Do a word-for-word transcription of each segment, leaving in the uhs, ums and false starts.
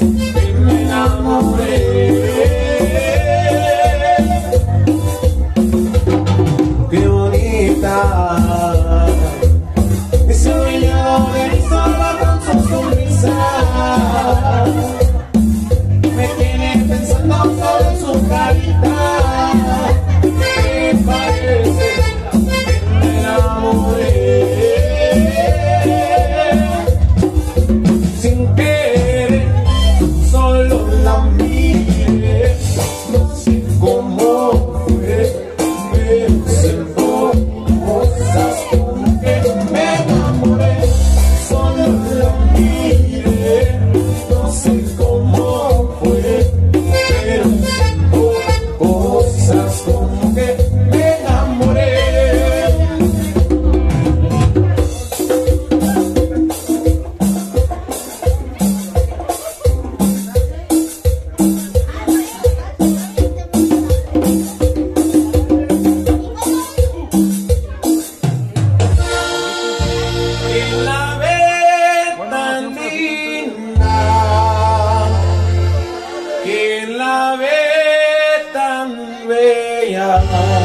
que me enamoré. Qué bonita, ese dueño de mi alma con su sonrisa, me tiene pensando solo en su carita. Me parece que me enamoré. Sin querer, solo la miré, no sé cómo fue, me siento cosas con que me enamoré. Solo la miré, no sé cómo fue, pero siento cosas con que me enamoré. ¿Quién la ve tan linda? ¿Quién la ve tan bella?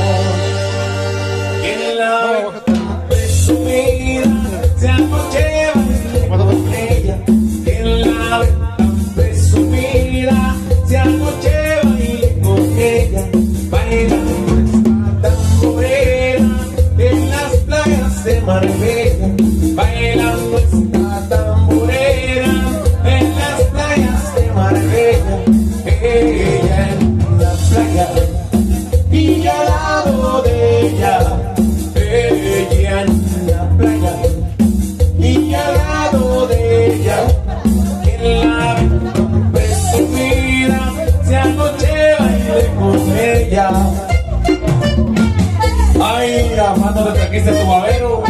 ¿Quién la ve tan presumida? Se anoche bailé con ella. ¿Quién la ve tan presumida? Se anoche bailé con ella. Bailando esta tamborera en las playas de Marbella. Bailando esta tamborera en las playas de Marbella. Ella en la playa y yo al lado de ella. Ella en la playa y yo al lado de ella. Quien la ve tan presumida, si anoche bailé con ella. Ay, amando, te trajiste tu babero.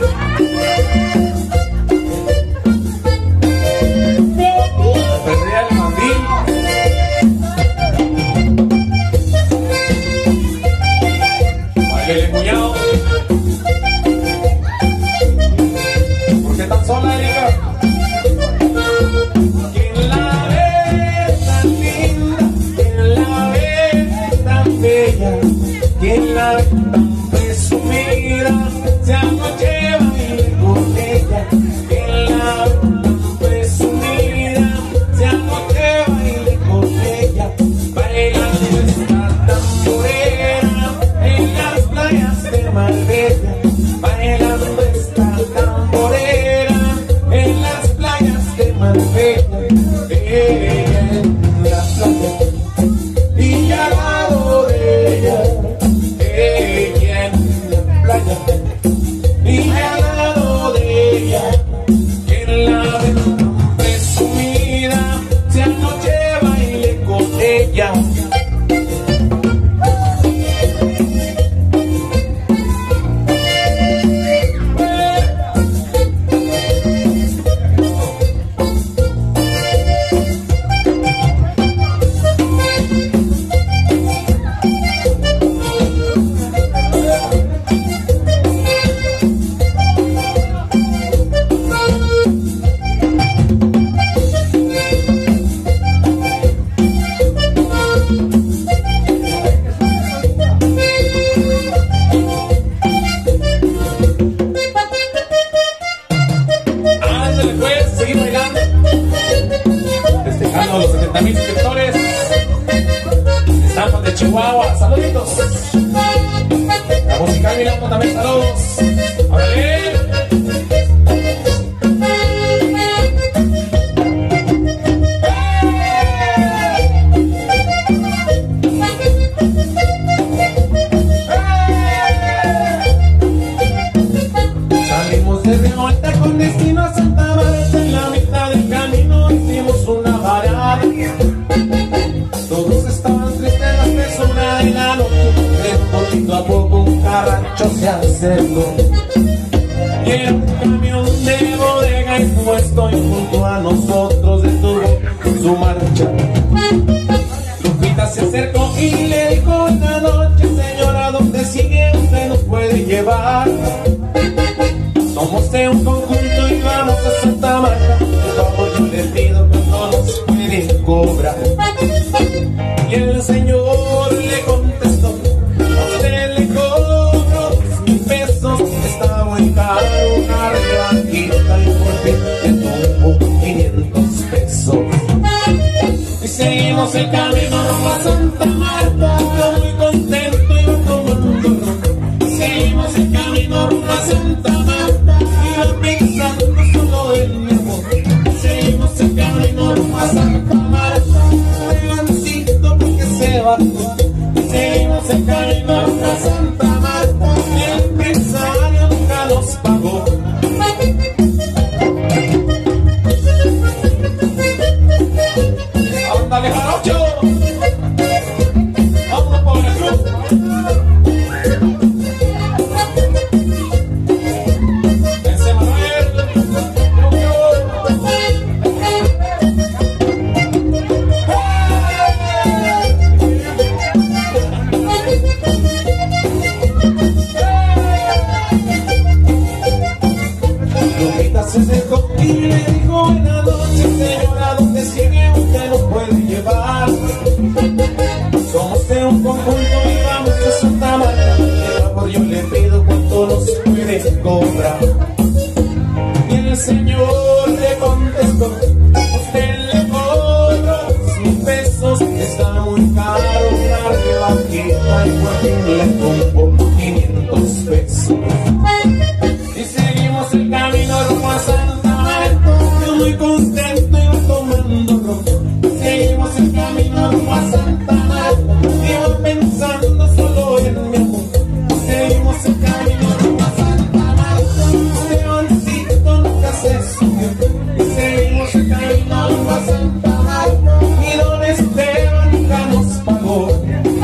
Perdría el mandil. Bailele, cuñado. ¿Por qué tan sola, Erika? ¿Quién la ve tan linda? ¿Quién la ve tan bella? ¿Quién la ve tan presumida? Si anoche bailé con ella. ¿Quién la ve tan presumida? Si anoche bailé con ella. Bailando esta tamborera en las playas de Marbella. Bailando esta tamborera en las playas de Marbella. Ella en la playa y yo al lado de ella. Ella en la playa y yo al lado de ella. Quien la ve tan presumida, si anoche bailé con ella. Ándale pues, seguir bailando, festejando los setenta mil suscriptores. Estampas de Chihuahua, saluditos. La musical Milano también, saludos. ¡Órale! Salimos desde Horta con destino a Santa Marta. En la mitad del camino hicimos una parada. Todos estaban tristes, las tres una de la noche. Pero poquito a poco un carrancho se acercó. Y era un camión de bodega y puesto y junto a nosotros detuvo su marcha. Lupita se acercó y le dijo: buena noche, señora, ¿dónde sigue? Usted nos puede llevar. Somos de un conjunto y vamos a Santa Marta. Por favor, yo le pido que no nos puede cobra. Y el Señor le contestó: a usted le cobro mil pesos, está muy caro una rebajita, y por fin le tomó quinientos pesos. Y seguimos el camino rumbo a Santa Marta, yo muy contento iba tomando ron. Y seguimos el camino rumbo a Santa Marta, iba pensando solo en mi amor. Y seguimos el camino rumbo a Santa Marta, levancito porque se bajó. Y seguimos el camino rumbo a Santa Marta, el empresario nunca nos pagó. ¡Ándale, jarocho! ¡Vamos por el club! ¡Ese Manuel! Lupita se acercó y le dijo: buenas noches, señora, ¿dónde sigue? Usted nos puede llevar. Somos de un conjunto y vamos a Santa Marta. De favor yo le pido cuánto nos puede cobrar. Y el Señor le contestó: usted le cobra mil pesos, está muy caro una rebajita, y por fin le compró quinientos pesos. Y seguimos el camino rumbo a Santa Marta, yo muy contento iba tomando ron. Seguimos el camino rumbo a Santa Marta, iba pensando solo en mi amor. Seguimos el camino rumbo a Santa Marta, levancito nunca se subió. Y seguimos el camino rumbo a Santa Marta, y don Esteban nunca nos pagó.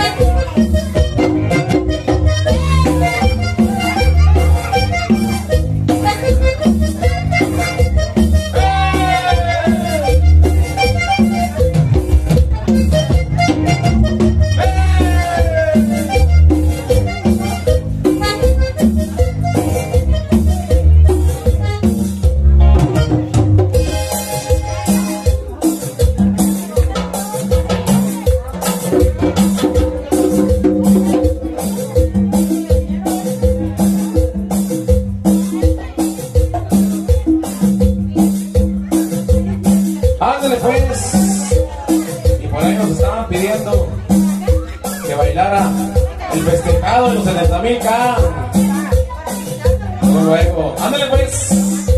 Ándale pues. Y por ahí nos estaban pidiendo que bailara el festejado de los setenta mil K. Luego, luego. Ándale pues.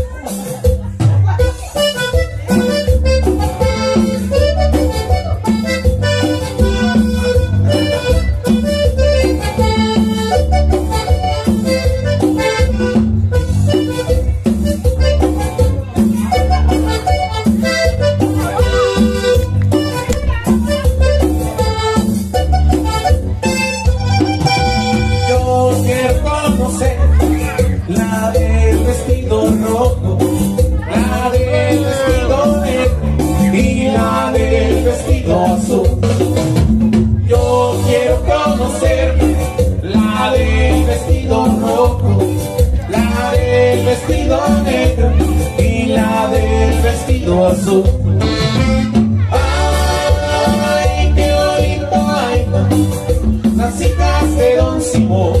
La del vestido rojo, la del vestido negro y la del vestido azul. Yo quiero conocer la del vestido rojo, la del vestido negro y la del vestido azul. Ay, qué bonito baila las hijas de Don Simón.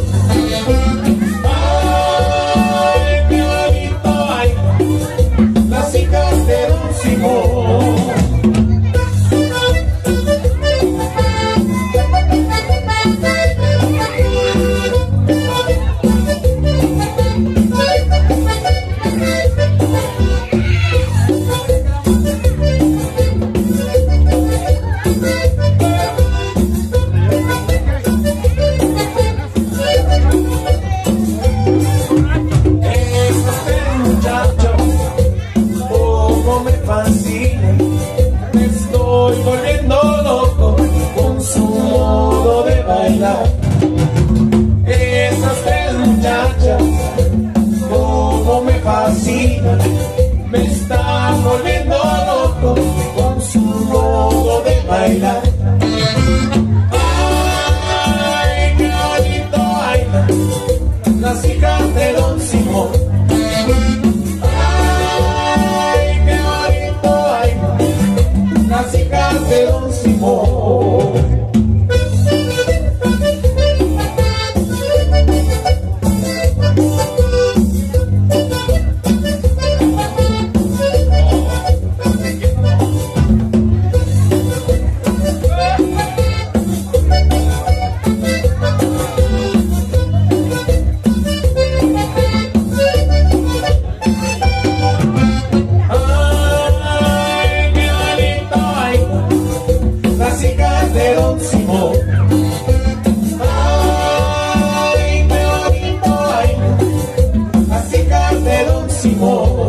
Me estoy volviendo loco con su modo de bailar. Esas tres muchachas, como me fascinan, me están volviendo loco con su modo de bailar. Ay, qué bonito bailan las hijas de Don Simón. Ay, qué bonito bailan las hijas chicas de Don Simón. De Don Simón. Ay, qué bonito, ay, las chicas de Don Simón.